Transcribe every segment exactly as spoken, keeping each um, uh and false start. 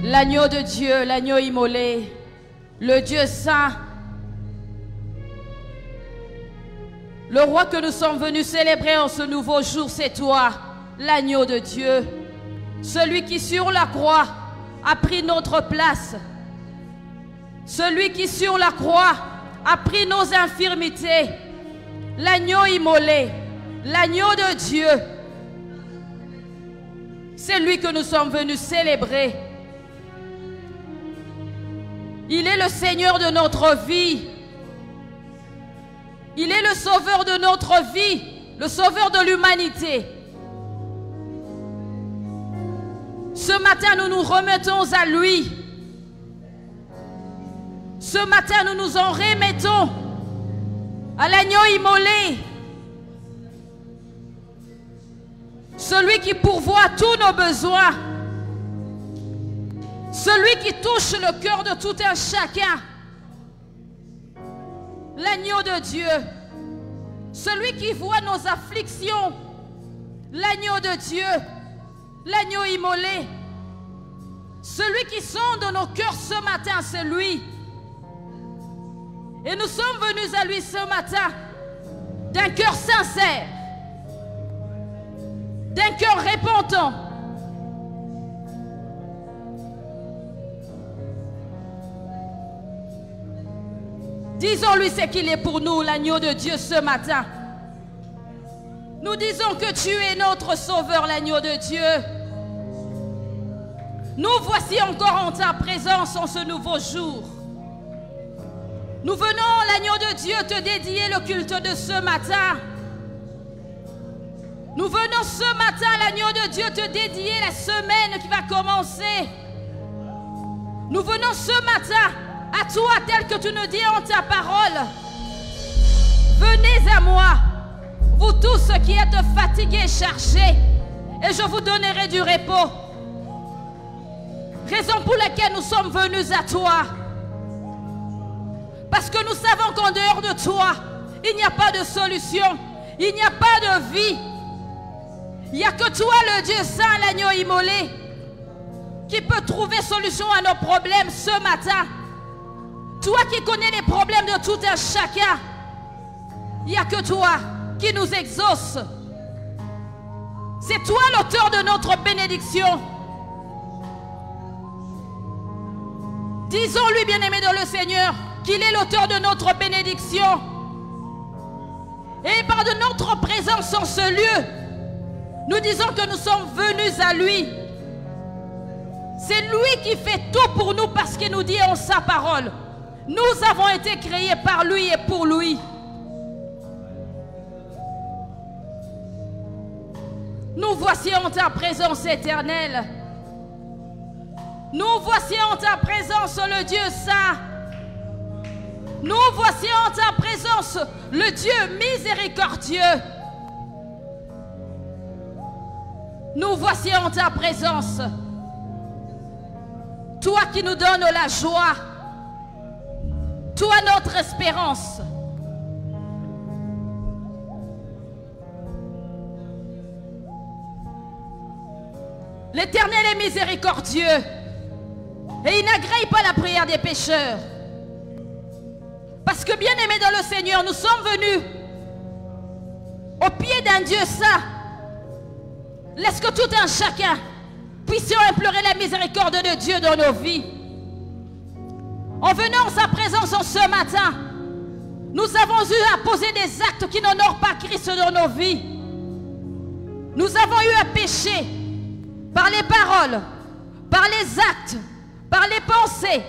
L'agneau de Dieu, l'agneau immolé, le Dieu saint, le roi que nous sommes venus célébrer en ce nouveau jour, c'est toi, l'agneau de Dieu, celui qui sur la croix a pris notre place, celui qui sur la croix a pris nos infirmités, l'agneau immolé, l'agneau de Dieu. C'est lui que nous sommes venus célébrer. Il est le Seigneur de notre vie. Il est le sauveur de notre vie, le sauveur de l'humanité. Ce matin, nous nous remettons à lui. Ce matin, nous nous en remettons à l'agneau immolé. Celui qui pourvoit tous nos besoins. Celui qui touche le cœur de tout un chacun. L'agneau de Dieu. Celui qui voit nos afflictions. L'agneau de Dieu. L'agneau immolé. Celui qui sonde nos cœurs ce matin, c'est lui. Et nous sommes venus à lui ce matin d'un cœur sincère, d'un cœur repentant. Disons-lui ce qu'il est pour nous, l'agneau de Dieu, ce matin. Nous disons que tu es notre sauveur, l'agneau de Dieu. Nous voici encore en ta présence en ce nouveau jour. Nous venons, l'agneau de Dieu, te dédier le culte de ce matin. Nous venons ce matin, l'agneau de Dieu, te dédier la semaine qui va commencer. Nous venons ce matin à toi, tel que tu nous dis en ta parole. Venez à moi, vous tous qui êtes fatigués et chargés, et je vous donnerai du repos. Raison pour laquelle nous sommes venus à toi. Parce que nous savons qu'en dehors de toi, il n'y a pas de solution, il n'y a pas de vie. Il n'y a que toi, le Dieu saint, l'agneau immolé, qui peut trouver solution à nos problèmes ce matin. Toi qui connais les problèmes de tout un chacun, il n'y a que toi qui nous exauce. C'est toi l'auteur de notre bénédiction. Disons-lui, bien-aimé dans le Seigneur, qu'il est l'auteur de notre bénédiction. Et par de notre présence en ce lieu, nous disons que nous sommes venus à lui. C'est lui qui fait tout pour nous parce qu'il nous dit en sa parole. Nous avons été créés par lui et pour lui. Nous voici en ta présence éternelle. Nous voici en ta présence, le Dieu saint. Nous voici en ta présence, le Dieu miséricordieux. Nous voici en ta présence, toi qui nous donnes la joie, toi notre espérance. L'Éternel est miséricordieux et il n'agrée pas la prière des pécheurs. Parce que, bien-aimés dans le Seigneur, nous sommes venus au pied d'un Dieu saint. Laisse que tout un chacun puissions implorer la miséricorde de Dieu dans nos vies. En venant en sa présence en ce matin, nous avons eu à poser des actes qui n'honorent pas Christ dans nos vies. Nous avons eu à pécher par les paroles, par les actes, par les pensées.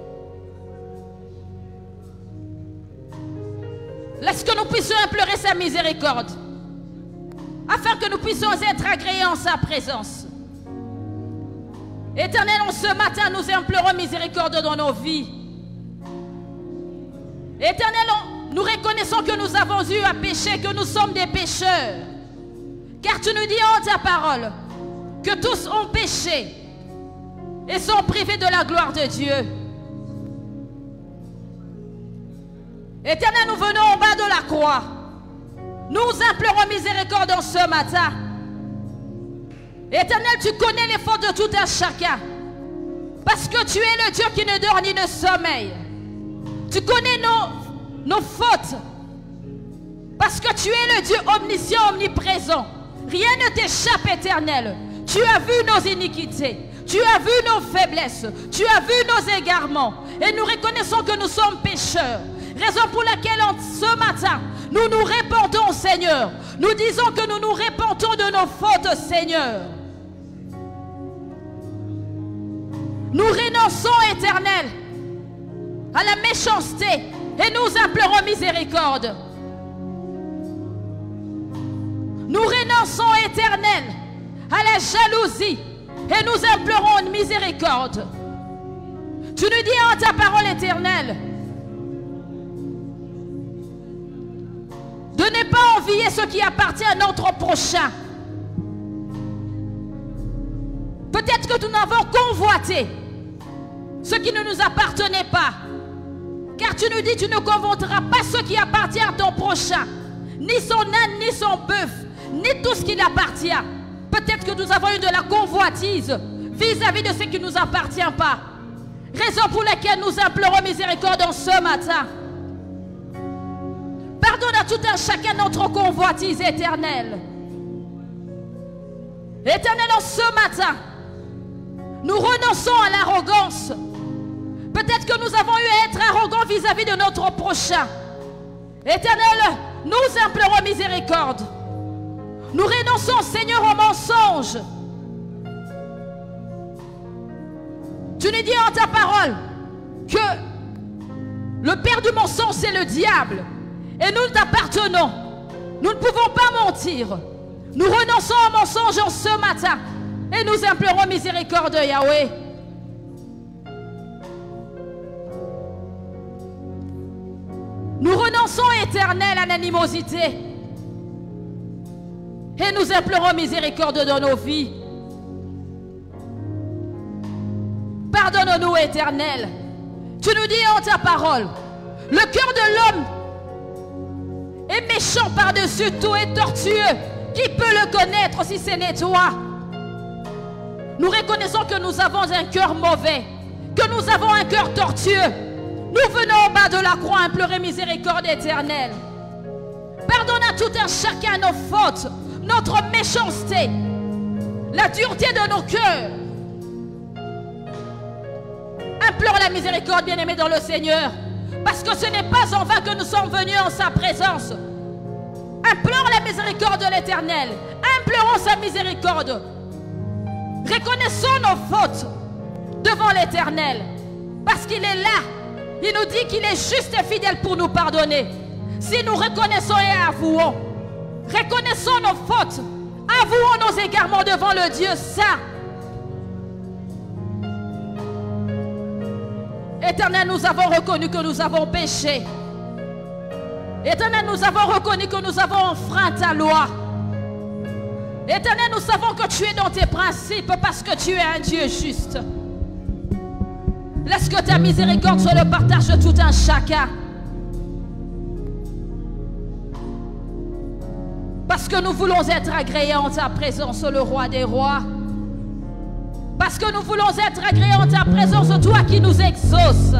Laisse que nous puissions implorer sa miséricorde, afin que nous puissions être agréés en sa présence. Éternel, en ce matin, nous implorons miséricorde dans nos vies. Éternel, nous reconnaissons que nous avons eu à pécher, que nous sommes des pécheurs. Car tu nous dis en ta parole que tous ont péché et sont privés de la gloire de Dieu. Éternel, nous venons au bas de la croix. Nous implorons miséricorde en ce matin. Éternel, tu connais les fautes de tout un chacun. Parce que tu es le Dieu qui ne dort ni ne sommeille. Tu connais nos, nos fautes. Parce que tu es le Dieu omniscient, omniprésent. Rien ne t'échappe, Éternel. Tu as vu nos iniquités. Tu as vu nos faiblesses. Tu as vu nos égarements. Et nous reconnaissons que nous sommes pécheurs. Raison pour laquelle en ce matin, nous nous répandons, Seigneur. Nous disons que nous nous répandons de nos fautes, Seigneur. Nous renonçons, Éternel, à la méchanceté et nous implorons miséricorde. Nous renonçons, Éternel, à la jalousie et nous implorons miséricorde. Tu nous dis en ta parole, Éternelle, de ne pas envier ce qui appartient à notre prochain. Peut-être que nous n'avons convoité ce qui ne nous appartenait pas. Car tu nous dis, tu ne convoiteras pas ce qui appartient à ton prochain. Ni son âne, ni son bœuf, ni tout ce qui lui appartient. Peut-être que nous avons eu de la convoitise vis-à-vis de ce qui ne nous appartient pas. Raison pour laquelle nous implorons miséricorde en ce matin. Pardonne à tout un chacun notre convoitise éternelle. Éternel, en ce matin, nous renonçons à l'arrogance. Peut-être que nous avons eu à être arrogants vis-à-vis de notre prochain. Éternel, nous implorons miséricorde. Nous renonçons, Seigneur, au mensonge. Tu nous dis en ta parole que le père du mensonge, c'est le diable. Et nous t'appartenons. Nous ne pouvons pas mentir. Nous renonçons au mensonge en ce matin. Et nous implorons miséricorde, Yahweh. Nous renonçons, Éternel, à l'animosité. Et nous implorons miséricorde dans nos vies. Pardonne-nous, Éternel. Tu nous dis en ta parole, le cœur de l'homme est méchant par-dessus tout et tortueux. Qui peut le connaître si ce n'est toi? Nous reconnaissons que nous avons un cœur mauvais, que nous avons un cœur tortueux. Nous venons au bas de la croix implorer miséricorde éternelle. Pardonne à tout un chacun nos fautes, notre méchanceté, la dureté de nos cœurs. Implore la miséricorde, bien-aimé dans le Seigneur, parce que ce n'est pas en vain que nous sommes venus en sa présence. Implore la miséricorde de l'Éternel. Implorons sa miséricorde. Reconnaissons nos fautes devant l'Éternel, parce qu'il est là. Il nous dit qu'il est juste et fidèle pour nous pardonner. Si nous reconnaissons et avouons, reconnaissons nos fautes, avouons nos égarements devant le Dieu saint. Éternel, nous avons reconnu que nous avons péché. Éternel, nous avons reconnu que nous avons enfreint ta loi. Éternel, nous savons que tu es dans tes principes parce que tu es un Dieu juste. Laisse que ta miséricorde soit le partage de tout un chacun. Parce que nous voulons être agréés en ta présence, le roi des rois. Parce que nous voulons être agréés en ta présence, toi qui nous exauces.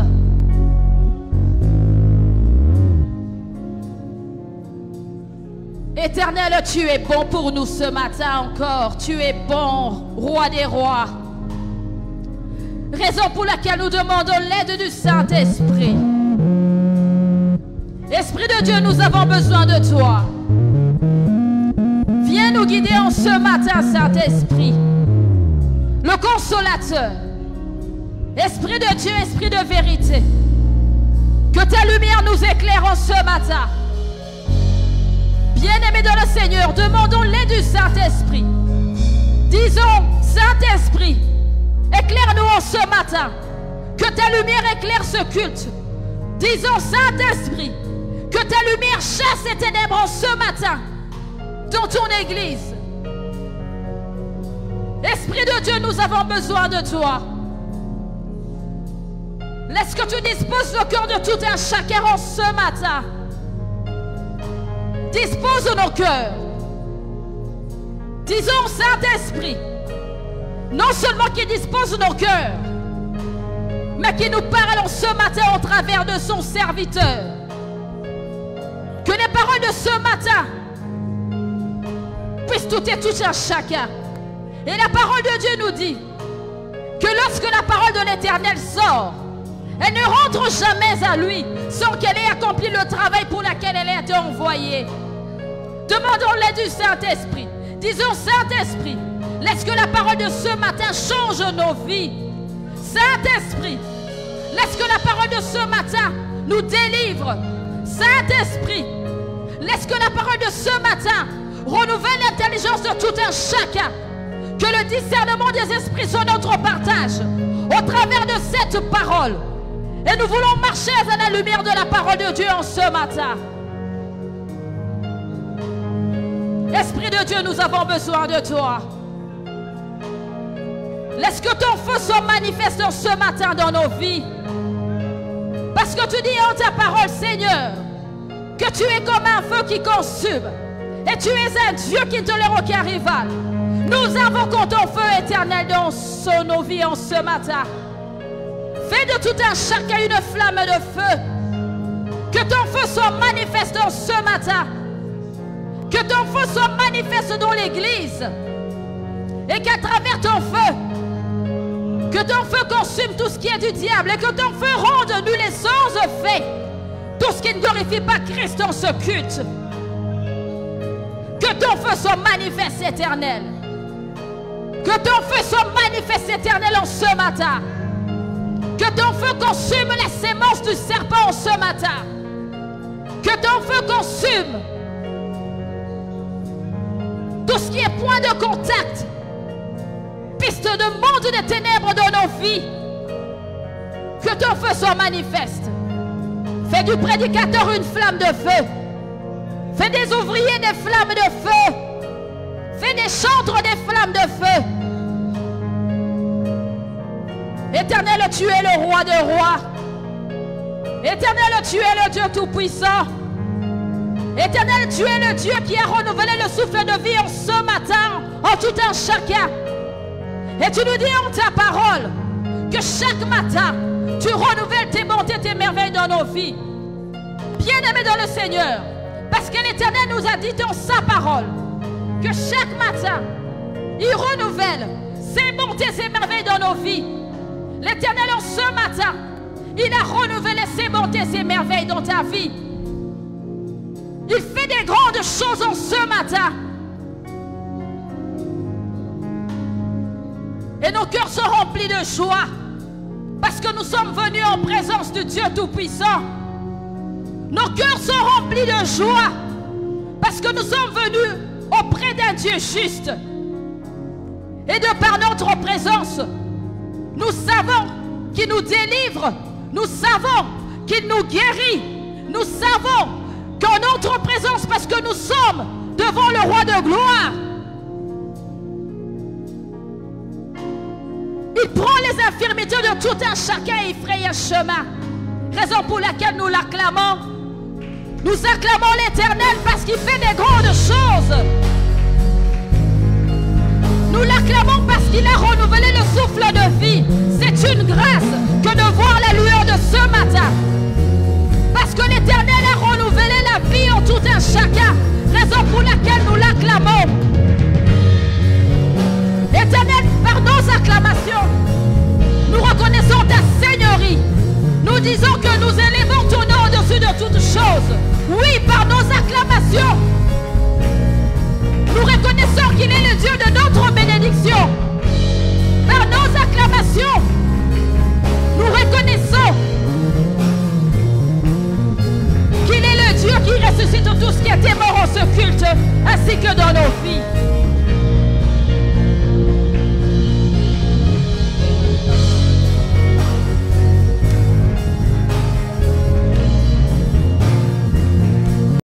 Éternel, tu es bon pour nous ce matin encore. Tu es bon, roi des rois. Raison pour laquelle nous demandons l'aide du Saint-Esprit. Esprit de Dieu, nous avons besoin de toi. Viens nous guider en ce matin, Saint-Esprit. Le consolateur. Esprit de Dieu, esprit de vérité. Que ta lumière nous éclaire en ce matin. Bien-aimés dans le Seigneur, demandons l'aide du Saint-Esprit. Disons, Saint-Esprit, éclaire-nous en ce matin. Que ta lumière éclaire ce culte. Disons, Saint-Esprit, que ta lumière chasse les ténèbres en ce matin dans ton Église. Esprit de Dieu, nous avons besoin de toi. Laisse que tu disposes le cœur de tout un chacun en ce matin. Dispose de nos cœurs. Disons, Saint-Esprit, non seulement qu'il dispose de nos cœurs, mais qui nous parle en ce matin au travers de son serviteur. Que les paroles de ce matin puissent toucher tout un chacun. Et la parole de Dieu nous dit que lorsque la parole de l'Éternel sort, elle ne rentre jamais à lui sans qu'elle ait accompli le travail pour lequel elle a été envoyée. Demandons l'aide du Saint-Esprit. Disons, Saint-Esprit, laisse que la parole de ce matin change nos vies. Saint-Esprit, laisse que la parole de ce matin nous délivre. Saint-Esprit, laisse que la parole de ce matin renouvelle l'intelligence de tout un chacun. Que le discernement des esprits soit notre partage au travers de cette parole. Et nous voulons marcher à la lumière de la parole de Dieu en ce matin. Esprit de Dieu, nous avons besoin de toi. Laisse que ton feu soit manifeste ce matin dans nos vies. Parce que tu dis en ta parole, Seigneur, que tu es comme un feu qui consume. Et tu es un Dieu qui ne tolère aucun rival. Nous invoquons ton feu éternel dans nos vies en ce matin. Fais de tout un chacun une flamme de feu. Que ton feu soit manifeste en ce matin. Que ton feu soit manifeste dans l'église. Et qu'à travers ton feu, que ton feu consume tout ce qui est du diable. Et que ton feu rende nul et sans effet tout ce qui ne glorifie pas Christ en ce culte. Que ton feu soit manifeste éternel. Que ton feu soit manifeste éternel en ce matin. Que ton feu consume la sémence du serpent en ce matin. Que ton feu consume tout ce qui est point de contact, piste de monde des ténèbres dans nos vies. Que ton feu soit manifeste. Fais du prédicateur une flamme de feu. Fais des ouvriers des flammes de feu. Fais des chantres des flammes de feu. Éternel, tu es le roi de rois. Éternel, tu es le Dieu tout-puissant. Éternel, tu es le Dieu qui a renouvelé le souffle de vie en ce matin, en tout un chacun. Et tu nous dis en ta parole que chaque matin, tu renouvelles tes bontés, tes merveilles dans nos vies. Bien-aimés dans le Seigneur, parce que l'Éternel nous a dit dans sa parole que chaque matin, il renouvelle ses bontés, ses merveilles dans nos vies. L'Éternel en ce matin, il a renouvelé ses bontés, ses merveilles dans ta vie. Il fait des grandes choses en ce matin. Et nos cœurs sont remplis de joie parce que nous sommes venus en présence du Dieu Tout-Puissant. Nos cœurs sont remplis de joie parce que nous sommes venus auprès d'un Dieu juste. Et de par notre présence, nous savons qu'il nous délivre. Nous savons qu'il nous guérit. Nous savons qu'en notre présence, parce que nous sommes devant le roi de gloire, il prend les infirmités de tout un chacun et il fraye un chemin. Raison pour laquelle nous l'acclamons. Nous acclamons l'Éternel parce qu'il fait des grandes choses. Nous l'acclamons parce qu'il a renouvelé le souffle de vie. C'est une grâce que de voir la lueur de ce matin. Parce que l'Éternel a renouvelé la vie en tout un chacun. Raison pour laquelle nous l'acclamons. Éternel, par nos acclamations, nous reconnaissons ta Seigneurie. Nous disons que nous élevons ton nom au-dessus de toutes choses. Oui, par nos acclamations, nous reconnaissons qu'il est le Dieu de notre bénédiction. Par nos acclamations, nous reconnaissons qu'il est le Dieu qui ressuscite tout ce qui était mort en ce culte, ainsi que dans nos vies.